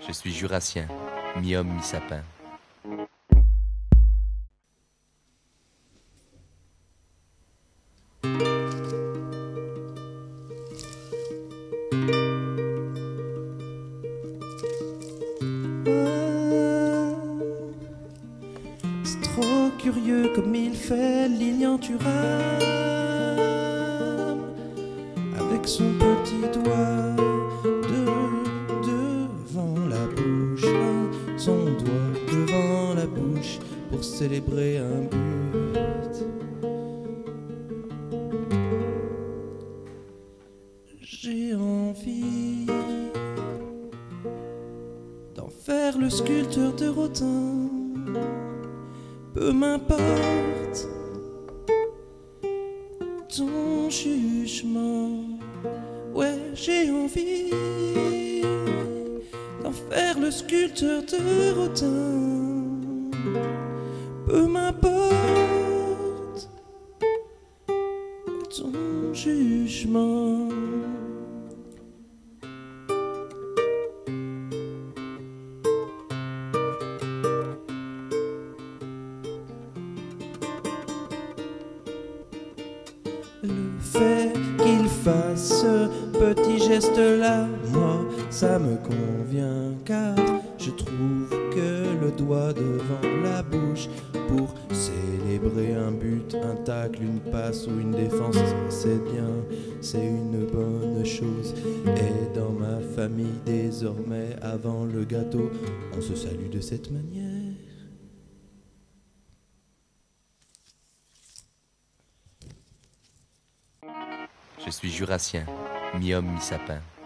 Je suis jurassien, mi-homme, mi-sapin. C'est trop curieux comme il fait l'ignorturam avec son petit doigt devant la bouche, son doigt devant la bouche pour célébrer un but. J'ai envie d'en faire le sculpteur de Rotin. Peu m'importe ton jugement. Ouais, j'ai envie d'en faire le sculpteur de Rotin. Peu m'importe ton jugement. Le fait qu'il fasse ce petit geste-là, moi, ça me convient, car je trouve que le doigt devant la bouche pour célébrer un but, un tacle, une passe ou une défense, c'est bien, c'est une bonne chose. Et dans ma famille, désormais, avant le gâteau, on se salue de cette manière. Je suis jurassien, mi-homme, mi-sapin.